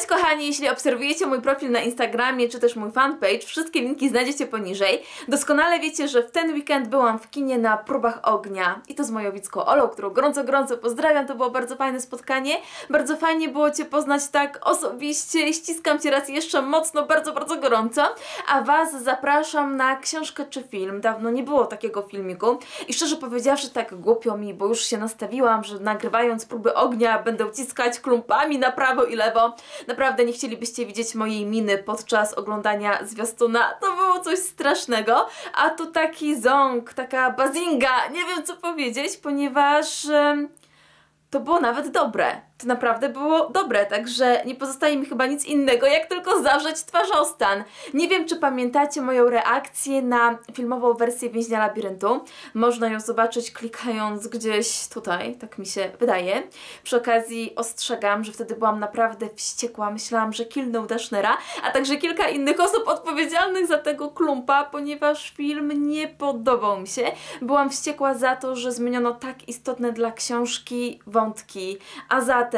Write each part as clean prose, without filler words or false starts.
Cześć kochani, jeśli obserwujecie mój profil na Instagramie czy też mój fanpage, wszystkie linki znajdziecie poniżej. Doskonale wiecie, że w ten weekend byłam w kinie na Próbach ognia i to z moją widzką Olą, którą gorąco pozdrawiam. To było bardzo fajne spotkanie. Bardzo fajnie było Cię poznać tak osobiście. Ściskam Cię raz jeszcze mocno, bardzo gorąco. A Was zapraszam na książkę czy film. Dawno nie było takiego filmiku i szczerze powiedziawszy tak głupio mi, bo już się nastawiłam, że nagrywając Próby ognia będę uciskać klumpami na prawo i lewo. Naprawdę nie chcielibyście widzieć mojej miny podczas oglądania zwiastuna. To było coś strasznego. A tu taki ząg, taka bazinga, nie wiem co powiedzieć, ponieważ to było nawet dobre. To naprawdę było dobre, także nie pozostaje mi chyba nic innego, jak tylko zawrzeć twarzostan. Nie wiem, czy pamiętacie moją reakcję na filmową wersję Więźnia Labiryntu. Można ją zobaczyć klikając gdzieś tutaj, tak mi się wydaje. Przy okazji ostrzegam, że wtedy byłam naprawdę wściekła. Myślałam, że killnął Dashnera, a także kilka innych osób odpowiedzialnych za tego klumpa, ponieważ film nie podobał mi się. Byłam wściekła za to, że zmieniono tak istotne dla książki wątki, a zatem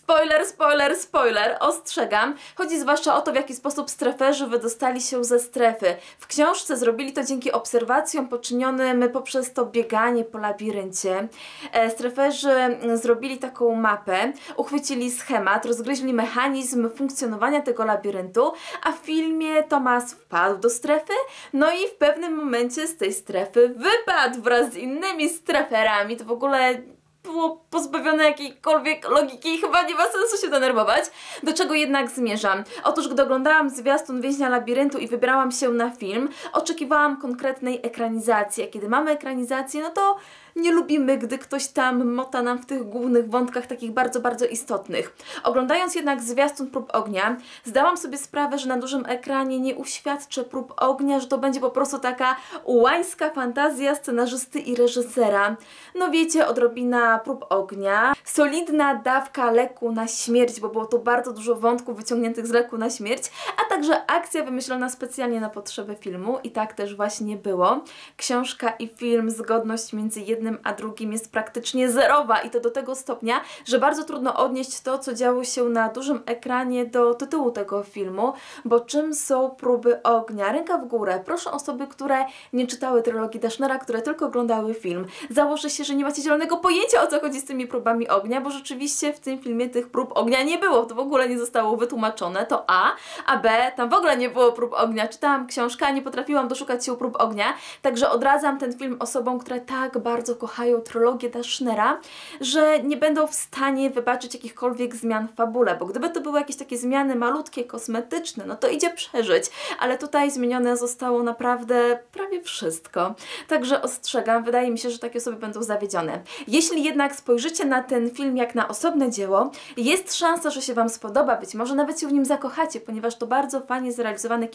spoiler, ostrzegam. Chodzi zwłaszcza o to, w jaki sposób streferzy wydostali się ze strefy. W książce zrobili to dzięki obserwacjom poczynionym poprzez to bieganie po labiryncie. Streferzy zrobili taką mapę, uchwycili schemat, rozgryźli mechanizm funkcjonowania tego labiryntu, a w filmie Thomas wpadł do strefy, no i w pewnym momencie z tej strefy wypadł wraz z innymi streferami. To w ogóle było pozbawione jakiejkolwiek logiki i chyba nie ma sensu się denerwować. Do czego jednak zmierzam? Otóż gdy oglądałam zwiastun Więźnia Labiryntu i wybierałam się na film, oczekiwałam konkretnej ekranizacji. A kiedy mamy ekranizację, no to nie lubimy, gdy ktoś tam mota nam w tych głównych wątkach takich bardzo istotnych. Oglądając jednak zwiastun Prób ognia, zdałam sobie sprawę, że na dużym ekranie nie uświadczę Prób ognia, że to będzie po prostu taka łańska fantazja scenarzysty i reżysera. No wiecie, odrobina Prób ognia, solidna dawka leku na śmierć, bo było tu bardzo dużo wątków wyciągniętych z leku na śmierć, a także akcja wymyślona specjalnie na potrzeby filmu i tak też właśnie było. Książka i film, zgodność między jednym a drugim jest praktycznie zerowa i to do tego stopnia, że bardzo trudno odnieść to, co działo się na dużym ekranie do tytułu tego filmu, bo czym są Próby ognia? Ręka w górę. Proszę osoby, które nie czytały trylogii Dashnera, które tylko oglądały film. Założę się, że nie macie zielonego pojęcia, o co chodzi z tymi próbami ognia, bo rzeczywiście w tym filmie tych prób ognia nie było. To w ogóle nie zostało wytłumaczone. To a B, tam w ogóle nie było prób ognia. Czytałam książkę, a nie potrafiłam doszukać się prób ognia, także odradzam ten film osobom, które tak bardzo kochają trylogię Dashnera, że nie będą w stanie wybaczyć jakichkolwiek zmian w fabule, bo gdyby to były jakieś takie zmiany malutkie, kosmetyczne, no to idzie przeżyć, ale tutaj zmienione zostało naprawdę prawie wszystko. Także ostrzegam, wydaje mi się, że takie osoby będą zawiedzione. Jeśli jednak spojrzycie na ten film jak na osobne dzieło, jest szansa, że się Wam spodoba, być może nawet się w nim zakochacie, ponieważ to bardzo fajnie zrealizowane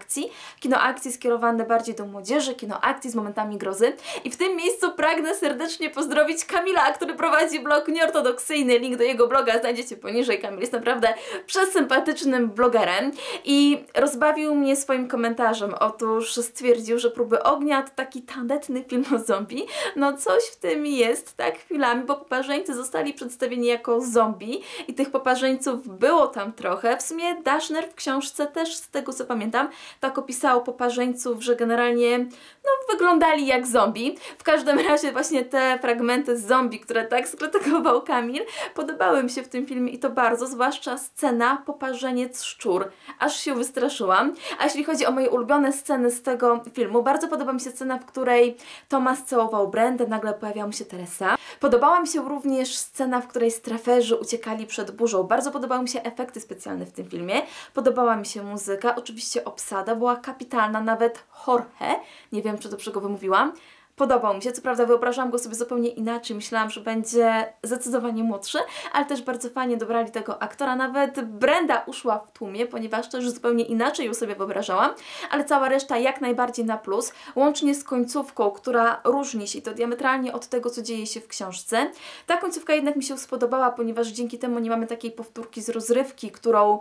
kino akcji skierowane bardziej do młodzieży, kino akcji z momentami grozy i w tym miejscu pragnę serdecznie pozdrowić Kamila, który prowadzi blog Nieortodoksyjny. Link do jego bloga znajdziecie poniżej. Kamil jest naprawdę przesympatycznym blogerem i rozbawił mnie swoim komentarzem. Otóż stwierdził, że Próby ognia to taki tandetny film o zombie. No coś w tym jest, tak chwilami, bo poparzeńcy zostali przedstawieni jako zombie i tych poparzeńców było tam trochę. W sumie Dashner w książce też, z tego co pamiętam, tak opisał poparzeńców, że generalnie no, wyglądali jak zombie. W każdym razie właśnie te fragmenty z zombie, które tak skrytykował Kamil, podobały mi się w tym filmie i to bardzo, zwłaszcza scena poparzeniec szczur. Aż się wystraszyłam. A jeśli chodzi o moje ulubione sceny z tego filmu, bardzo podoba mi się scena, w której Thomas całował Brendę, nagle pojawiała mu się Teresa. Podobała mi się również scena, w której streferzy uciekali przed burzą. Bardzo podobały mi się efekty specjalne w tym filmie. Podobała mi się muzyka, oczywiście obsada była kapitalna, nawet Jorge, nie wiem czy dobrze go wymówiłam. Podobał mi się, co prawda wyobrażałam go sobie zupełnie inaczej, myślałam, że będzie zdecydowanie młodszy, ale też bardzo fajnie dobrali tego aktora, nawet Brenda uszła w tłumie, ponieważ też zupełnie inaczej ją sobie wyobrażałam, ale cała reszta jak najbardziej na plus, łącznie z końcówką, która różni się i to diametralnie od tego, co dzieje się w książce. Ta końcówka jednak mi się spodobała, ponieważ dzięki temu nie mamy takiej powtórki z rozrywki, którą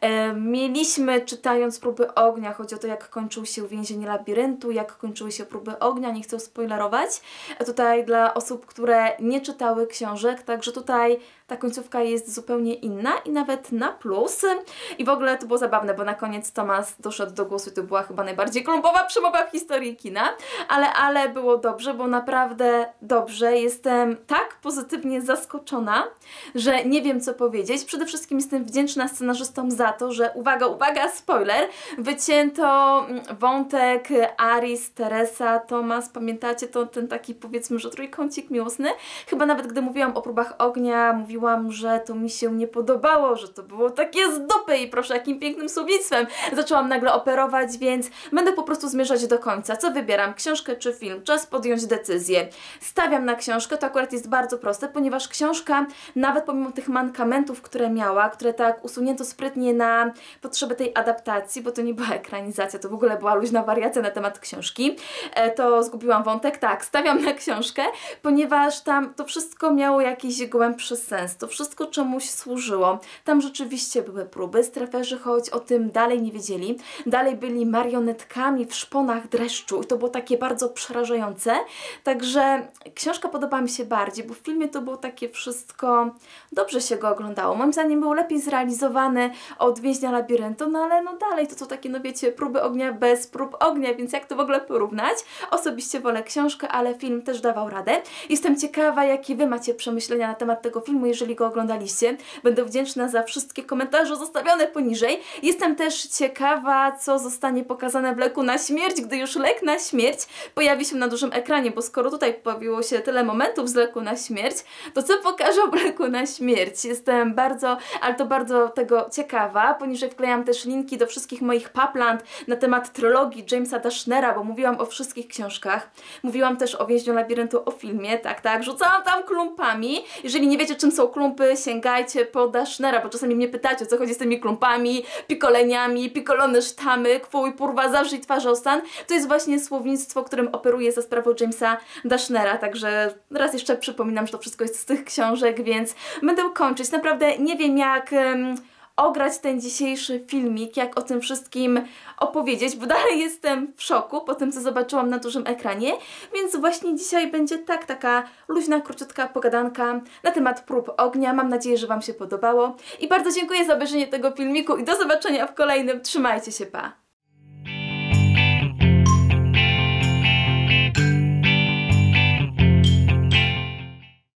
mieliśmy czytając Próby ognia. Chodzi o to, jak kończył się Więzienie Labiryntu, jak kończyły się Próby ognia, nie chcę spoilerować. Tutaj dla osób, które nie czytały książek, także tutaj ta końcówka jest zupełnie inna i nawet na plus. I w ogóle to było zabawne, bo na koniec Thomas doszedł do głosu i to była chyba najbardziej klumpowa przemowa w historii kina. Ale było dobrze, bo naprawdę dobrze. Jestem tak pozytywnie zaskoczona, że nie wiem co powiedzieć. Przede wszystkim jestem wdzięczna scenarzystom za to, że uwaga, uwaga, spoiler, wycięto wątek Aris, Teresa, Thomas, pamiętacie to ten taki powiedzmy, że trójkącik miłosny? Chyba nawet gdy mówiłam o próbach ognia, mówiłam, że to mi się nie podobało, że to było takie z dupy i proszę jakim pięknym słownictwem zaczęłam nagle operować, więc będę po prostu zmierzać do końca. Co wybieram? Książkę czy film? Czas podjąć decyzję. Stawiam na książkę, to akurat jest bardzo proste, ponieważ książka, nawet pomimo tych mankamentów, które miała, które tak usunięto sprytnie na potrzeby tej adaptacji, bo to nie była ekranizacja, to w ogóle była luźna wariacja na temat książki, to zgubiłam wątek. Tak, stawiam na książkę, ponieważ tam to wszystko miało jakiś głębszy sens, to wszystko czemuś służyło. Tam rzeczywiście były próby, streferzy choć o tym dalej nie wiedzieli, dalej byli marionetkami w szponach dreszczu i to było takie bardzo przerażające, także książka podoba mi się bardziej, bo w filmie to było takie wszystko, dobrze się go oglądało, moim zdaniem był lepiej zrealizowany od Więźnia Labiryntu, no ale no dalej to są takie, no wiecie, próby ognia bez prób ognia, więc jak to w ogóle porównać? Osobiście wolę książkę, ale film też dawał radę. Jestem ciekawa, jakie Wy macie przemyślenia na temat tego filmu, jeżeli go oglądaliście. Będę wdzięczna za wszystkie komentarze zostawione poniżej. Jestem też ciekawa, co zostanie pokazane w Leku na śmierć, gdy już Lek na śmierć pojawi się na dużym ekranie, bo skoro tutaj pojawiło się tyle momentów z Leku na śmierć, to co pokażą w Leku na śmierć? Jestem bardzo, ale to bardzo tego ciekawa. Poniżej wklejam też linki do wszystkich moich papland na temat trylogii Jamesa Dashnera, bo mówiłam o wszystkich książkach. Mówiłam też o Więźniu Labiryntu, o filmie, tak, rzucałam tam klumpami. Jeżeli nie wiecie, czym są klumpy, sięgajcie po Dashnera, bo czasami mnie pytacie, o co chodzi z tymi klumpami, pikoleniami, pikolone sztamy, kwój, purwa, zawrzyj twarz stan. To jest właśnie słownictwo, którym operuję za sprawą Jamesa Dashnera, także raz jeszcze przypominam, że to wszystko jest z tych książek, więc będę kończyć. Naprawdę nie wiem, jak ograć ten dzisiejszy filmik, jak o tym wszystkim opowiedzieć, bo dalej jestem w szoku po tym, co zobaczyłam na dużym ekranie, więc właśnie dzisiaj będzie taka luźna, króciutka pogadanka na temat prób ognia. Mam nadzieję, że Wam się podobało i bardzo dziękuję za obejrzenie tego filmiku i do zobaczenia w kolejnym. Trzymajcie się, pa!